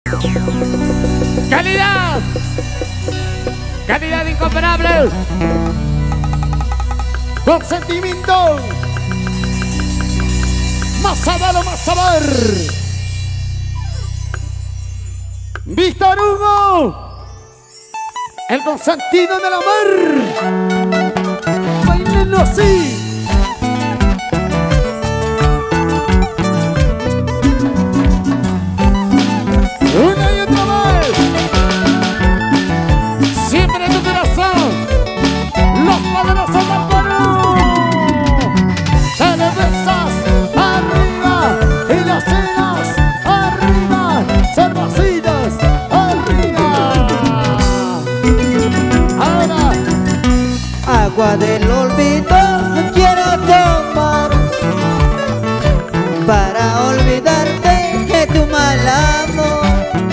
¡Calidad! ¡Calidad incomparable! Con sentimiento. Más sabor, más sabor. Víctor Hugo, el consentido del amor. Bailenlo así. Una y otra vez. Siempre en tu corazón. Los poderosos del Perú. Cervezas arriba y las cenas arriba. Cervecitas arriba. Ahora, agua del olvido quiero tomar para olvidarte de tu mal amor.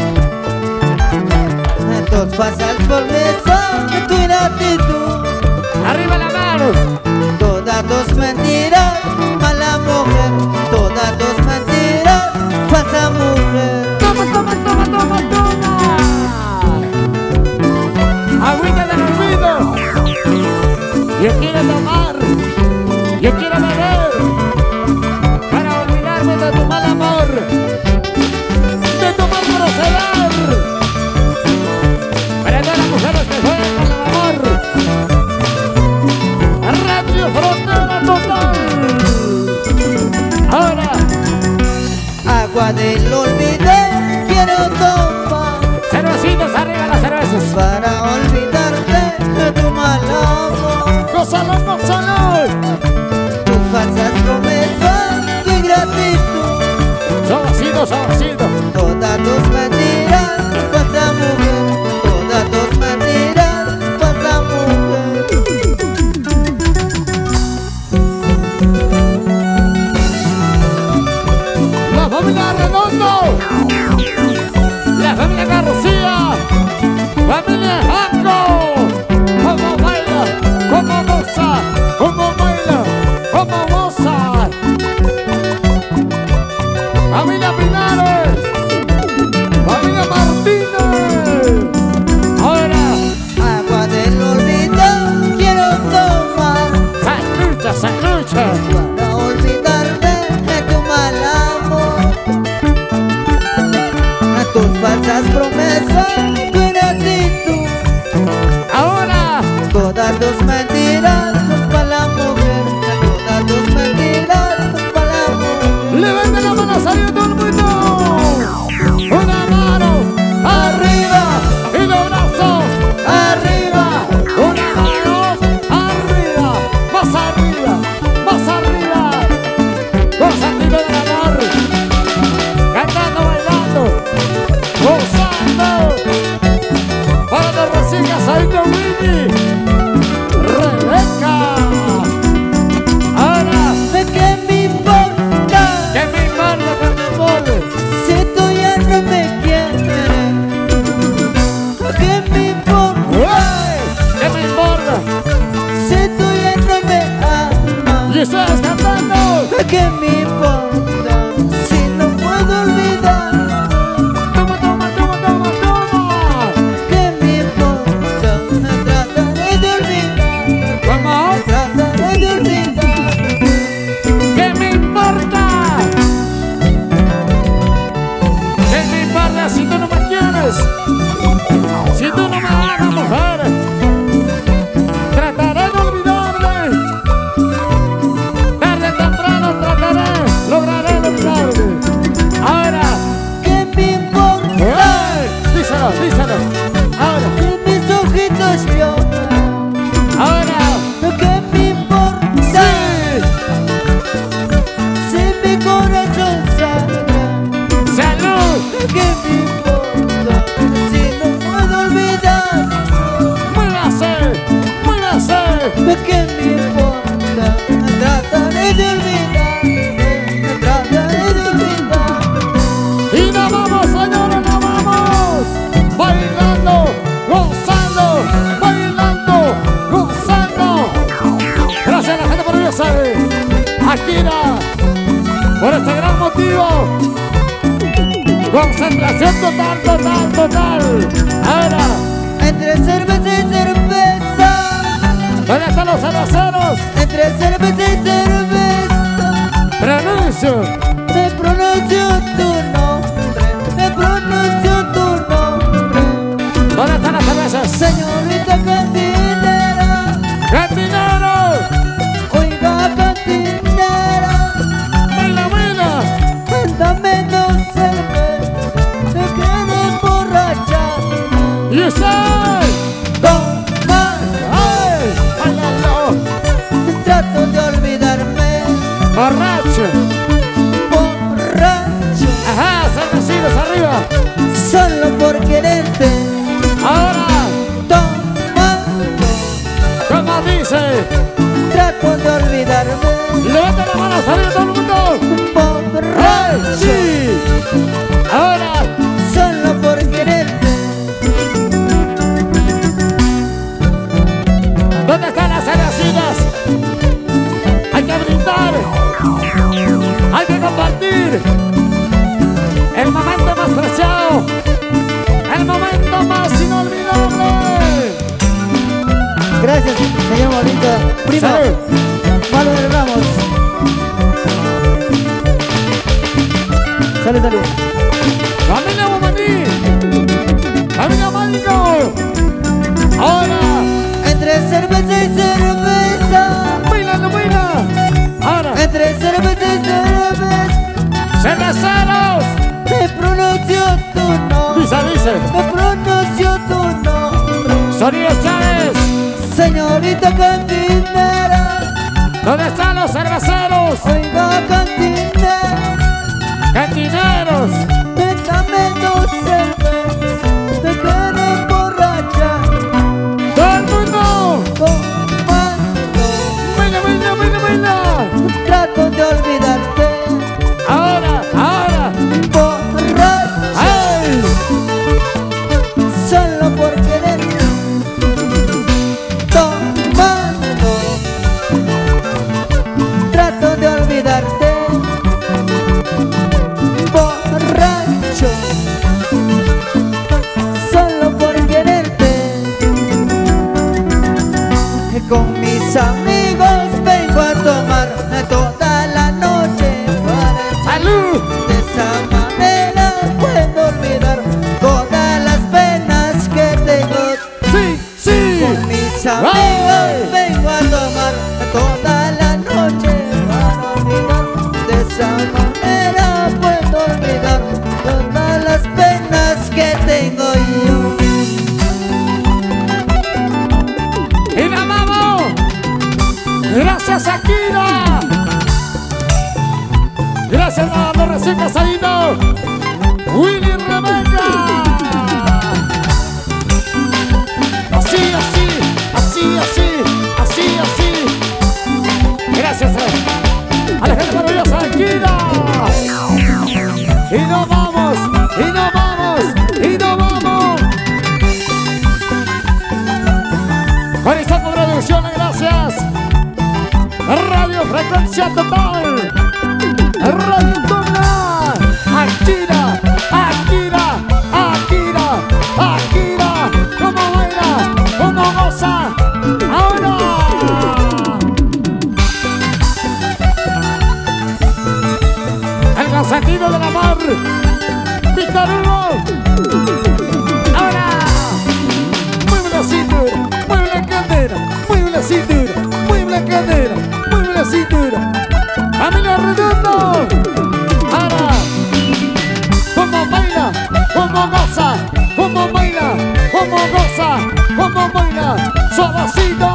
Entonces pasas por eso de tu ingratitud. ¡Arriba las manos! Todas tus mentiras, mala mujer. Todas tus mentiras, falsa mujer. ¡Toma, toma, toma, toma, toma! ¡Agüita del olvido! Yo quiero tomar, yo quiero beber para olvidarme de tu mal amor, de tu mal proceder, para todas las mujeres que juegan con el amor. Radio Frontera Total. Ahora, Agua del olvido quiero tomar cervecitos, arriba las cervezas. para olvidarte de tu mal amor. gózalo, gózalo. Tus falsas promesas, tu ingratitud. Sobacito, sobacito. Todas tus mentiras, falsa mujer. Todas tus mentiras, falsa mujer. La familia Redondo. La familia García, familia Anco, como baila, como goza, como baila, como goza. Familia Pinares, familia Martínez. Ahora, Agua del olvido quiero tomar salucha, salucha. para olvidarte de tu mal amor. A tus falsas promesas, tu ingratitud. Ahora, Todas tus mentiras para la mujer. Todas tus mentiras para la mujer. Levanta la mano, salió todo el mundo. una mano arriba y los brazos arriba. Una mano arriba, más arriba, más arriba. Con sentido del amor, cantando, bailando, gozando. Para los recién casaditos Willy, Rebeca. Ahora, ¿Qué me importa que me importa que me mole. si tú ya no me quieres? ¿Qué me importa ¿Qué me importa? si tú ya no me amas? Y estás cantando. ¿Qué me importa si no puedo olvidar? Toma, toma, toma, toma, toma. ¿Qué me importa? Trataré de olvidar. ¿Cómo? Trataré de olvidar. ¿Qué me importa? ¿Qué me importa si tú no me quieres? Si tú no me amas, mujer. Trataré de olvidarme. Tarde o temprano trataré, lograré de olvidarme. Ahora, ¿Qué me importa ¡hey! Díselo, díselo. Ahora, si mis ojitos lloran? ahora. ¿Qué me importa Sí. si mi corazón sangra? ¡Salud! ¿Qué me importa si no puedo olvidar? Concentración total, total, total. Ahora. Entre cerveza y cerveza. ¿Dónde están los cerveceros? Entre cerveza y cerveza. Pronuncio. Me pronuncio tu nombre. Me pronuncio tu nombre. ¿Dónde están las cervezas? Señorita cantinera. ¡Cantinero! Oiga cantinera. ¡Baila, baila! Dame dos cervezas. Me quiero emborrachar. ¡Y usted! Toma. ¡Ay! ¡Bailalo! Trato de olvidarme. ¡Borracho! Borracho. ¡Ajá! ¡Cervecinos arriba! Solo por quererte. ¡Ahora! Tomando. ¿Cómo dice? Trato de olvidarme. ¡Levanta la mano, arriba todo el mundo! Borracho. ¡Ay, sí! ¡Ahora! Solo por quererte. ¿Dónde están las cervecinas? Hay que brindar. Hay que compartir. El momento más preciado. El momento más inolvidable. Gracias, señor Molito. Primo, Salud. Malo de Ramos. Salud, salud. ¡Familia Bomaní! ¡Familia Mágico! ¡Ahora! Entre cerveza y cerveza. ¡Bailando, baila! ¡Ahora! Entre cerveza y cerveza. ¡Cerveceros! Me pronuncio tu nombre. Dice, dice. Me pronuncio tu nombre. Sonido Chávez. Señorita cantinera. ¿Dónde están los cerveceros? Oiga cantinera. ¡Cantineros! Dame dos cervezas. Me quiero emborrachar. ¡Todo el mundo! Tomando. ¡Baila, baila, baila, baila! Trato de olvidarte. ¡Ahora, ahora! Borracho. ¡Ay! Solo por quererte. Tomando. Trato de olvidarte. Borracho. Solo por quererte. Con mis amigos vengo a tomar toda la noche para ¡Salud! de esa manera puedo olvidar todas las penas que tengo. ¡Sí, sí! Con mis amigos vengo a tomar toda la noche para olvidar. De esa manera puedo olvidar todas las penas que tengo yo. ¡Y la vamos! ¡Gracias, Akira! ¡Gracias a los recién casaditos! ¡Willy Rebeca! Así, así, así, así, así, así. Gracias a la gente maravillosa, Akira. Y nos vamos, y nos vamos, y nos vamos. Horizonte Producciones, gracias. Radio Frecuencia Total. Radio Tona. Akira, Akira, Akira, Akira. ¿Cómo baila? ¿Cómo goza? ¡Ahora! El consentido del amor. Víctor Hugo. ¡Ahora! Mueve la cintura, mueve la cadera, mueve la cintura, mueve la cadera, mueve la cintura. ¡Familia Redondo! ¡Ahora! ¿Cómo baila? ¿Cómo goza? ¿Cómo baila? ¿Cómo goza? ¿Cómo baila? ¡Suavecito!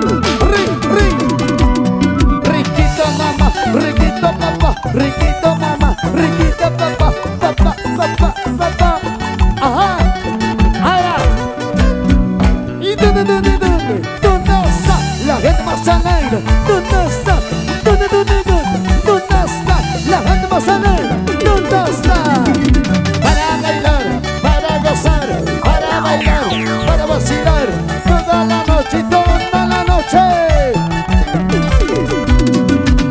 Riquito mamá, riquito papá, riquito mamá, riquito papá, papá, papá, papá. Ajá. Ahora. ¿Y dónde está la gente más alegre? ¿Dónde está? ¿Dónde está la gente más alegre? ¿Dónde está? Para bailar, para gozar, para bailar, para vacilar toda la noche y toda la noche.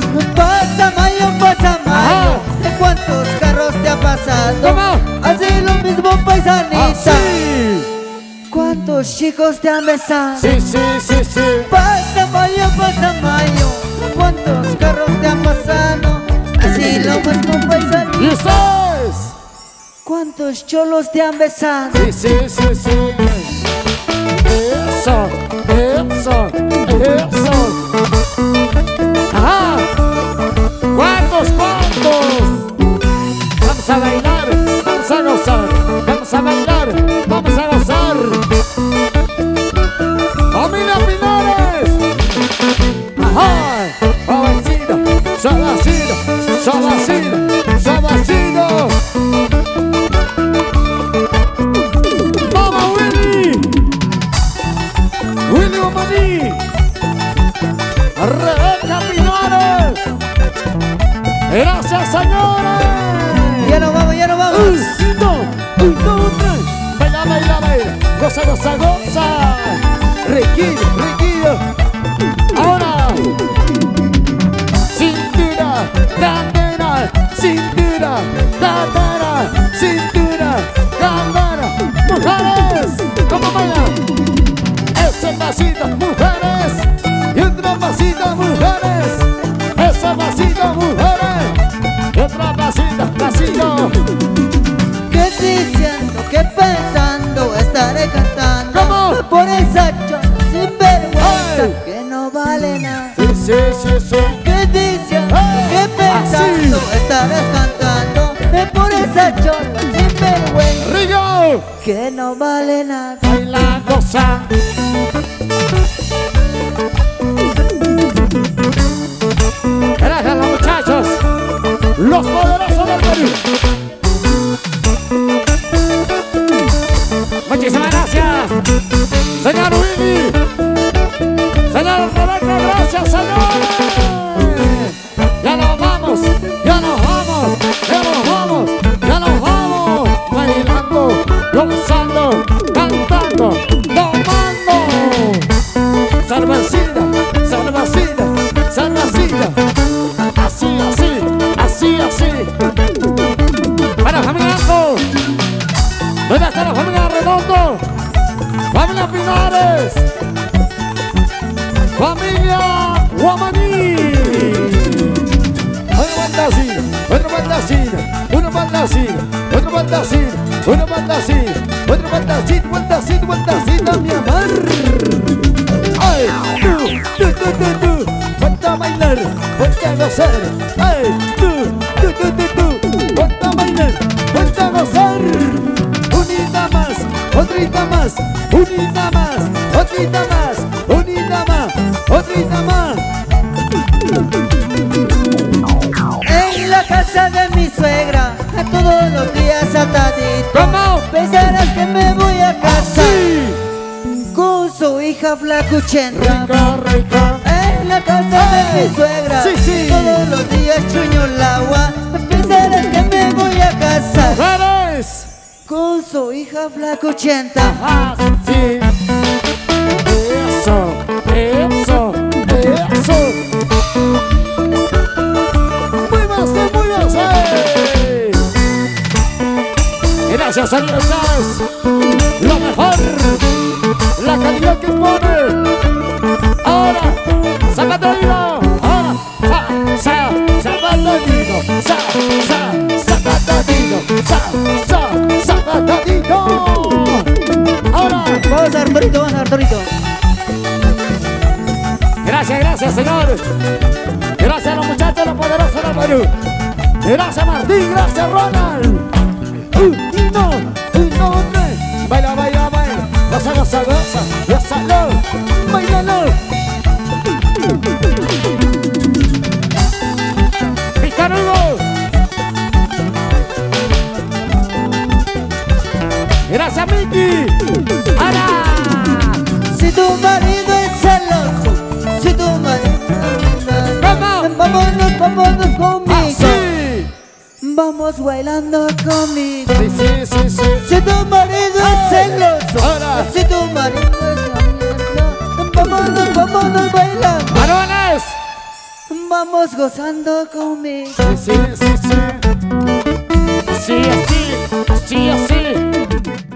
Pasa mayo, ¿de cuántos carros te ha pasado? ¿Cómo? Así lo mismo paisanita. Así. ¿Cuántos chicos te han besado? Sí, sí, sí, sí. Pasa mayo, ¿cuántos carros te han pasado? Así lo mismo paisanita. Y ustedes. ¿Cuántos cholos te han besado? Sí, sí, sí, sí. Eso, eso, eso. Ajá. ¿Cuántos? Vamos a bailar, vamos a gozar, vamos a bailar, vamos a gozar. ¡Familia Pinares! ¡Ajá! ¡Suavecito, suavecito, suavecito, suavecito! ¡Vamos, Willy! ¡Willy Bomaní! ¡Rebeca Pinares! ¡Gracias, señores! Ya nos vamos, ya nos vamos. Un, dos, tres. Baila, baila, baila. Goza, goza, goza. Riquillo, riquillo. Ahora. Cintura, cadera, cintura, cadera, cintura, cadera. Mujeres, ¿cómo bailan? Ese pasito, mujeres. Y otro pasito, mujeres. Ese pasito, mujeres. Y otro pasito, pasito. ¿Qué diciendo? ¿Qué pensando? Estaré cantando. ¿Cómo? Por esa chola sinvergüenza ¡Ay! que no vale nada. Sí, sí, sí, sí. ¿Qué diciendo? ¡Ay! ¿Qué pensando? Así. Estarás cantando. Por esa chola sinvergüenza ¡Rigo! que no vale nada. Baila, goza. Gracias, los muchachos. Los poderosos del Perú. Muchísimas gracias. Señor Willy. Señor Rebeca, gracias, señores. Ya nos vamos, ya nos vamos, ya nos vamos, ya nos vamos. Bailando, gozando, cantando, tomando. Salvacida, salvacida, salvacida. Así, así, así, así. Para familia Anco. ¿Dónde está la familia Redondo? Familia Pinares. Familia Guamaní. Una fantasía, otra fantasía, una fantasía, otra fantasía, una fantasía, otra fantasía, fantasía, fantasía, mi amor. Ay, tú, ponte a bailar, ponte a gozar. Ay, tú, ponte a bailar, ponte a gozar. Unita más, otrita más, unita más, otrita más, unita más, otrita más. En la casa de mi suegra, todos los días atadito. ¿Cómo? Pensarás que me voy a casar Sí. con su hija flacuchenta. Rica, rica. En la casa de mi suegra, Sí, sí. todos los días chuño el agua. Pensarás que me voy a casar Mujeres. con su hija flacuchenta. Ajá, sí. Eso, eso, eso. Muévase. Gracias, señores. Lo mejor. La calidad que pone. Ahora, zapatadito. Ahora, zapatadito. Zapatadito. Ahora. Vamos Arturito, vamos Arturito. Gracias, gracias, señores. Gracias a los muchachos, los poderosos del Perú. Gracias, Martín. Gracias, Ronald. No, tres. Baila, baila, baila. Goza, goza, goza. Gózalo. Bailalo. Picanudo. Gracias, Miki. Ana. Si tu marido es celoso, si tu marido ¿Cómo? vámonos conmigo. Así. Vamos bailando conmigo. Sí, sí, sí, sí. Si tu marido es celoso, Ahora. si tu marido es celoso, vámonos bailando. ¡Varones! Vamos gozando conmigo. Sí, sí, sí, sí. Así, así. Así, así.